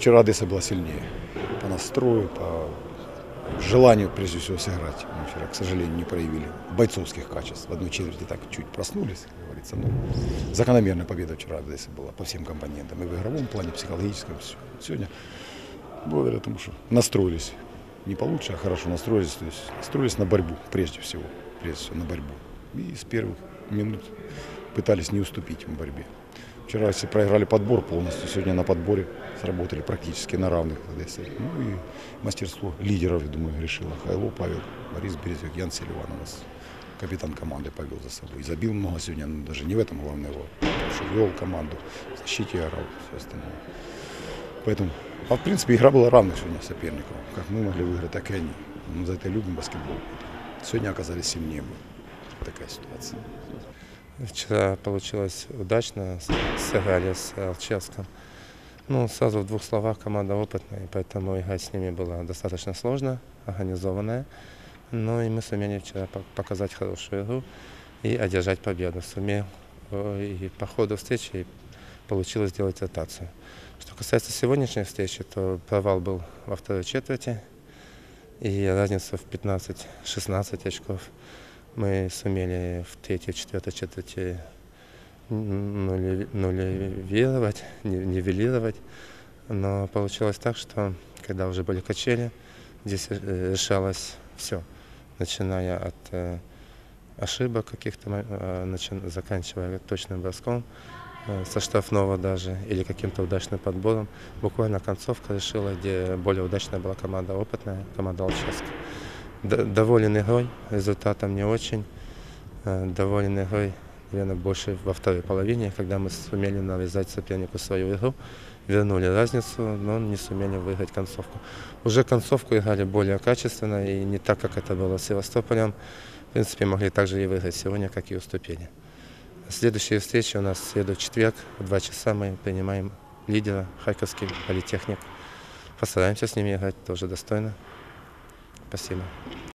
Вчера Одесса была сильнее. По настрою, по желанию, прежде всего, сыграть. Мы вчера, к сожалению, не проявили бойцовских качеств. В одной четверти так чуть проснулись, как говорится. Но закономерная победа вчера Одессы была по всем компонентам. И в игровом плане, психологическом. Все. Сегодня, благодаря тому, что настроились не получше, а хорошо настроились. То есть настроились на борьбу, прежде всего на борьбу. И с первых минут пытались не уступить в борьбе. Вчера все проиграли подбор полностью, сегодня на подборе сработали практически на равных. Ну и мастерство лидеров, я думаю, решило. Хайло Павел, Борис Березюк, Ян Селиван у нас капитан команды повел за собой. И забил много сегодня, но даже не в этом главное его, что вел команду, в защите играл, все остальное. Поэтому, в принципе, игра была равна сегодня соперникам. Как мы могли выиграть, так и они. Мы за это любим баскетбол. Сегодня оказались сильнее. Такая ситуация. Вчера получилось удачно, сыграли с Алчевском. Ну, сразу в двух словах, команда опытная, поэтому играть с ними было достаточно сложно, организованная. Ну и мы сумели вчера показать хорошую игру и одержать победу. Сумел и по ходу встречи получилось сделать ротацию. Что касается сегодняшней встречи, то провал был во второй четверти и разница в 15-16 очков. Мы сумели в третьей, четвертой четверти нивелировать, но получилось так, что когда уже были качели, здесь решалось все, начиная от ошибок каких-то, заканчивая точным броском, со штрафного даже, или каким-то удачным подбором. Буквально концовка решила, где более удачная была команда опытная, команда Алчевска. Доволен игрой, результатом не очень. Доволен игрой, наверное, больше во второй половине, когда мы сумели навязать сопернику свою игру, вернули разницу, но не сумели выиграть концовку. Уже концовку играли более качественно и не так, как это было с Севастополем. В принципе, могли также и выиграть сегодня, как и уступили. Следующие встречи у нас в среду, четверг, в 2 часа мы принимаем лидера, Харьковский политехник. Постараемся с ними играть тоже достойно. Спасибо.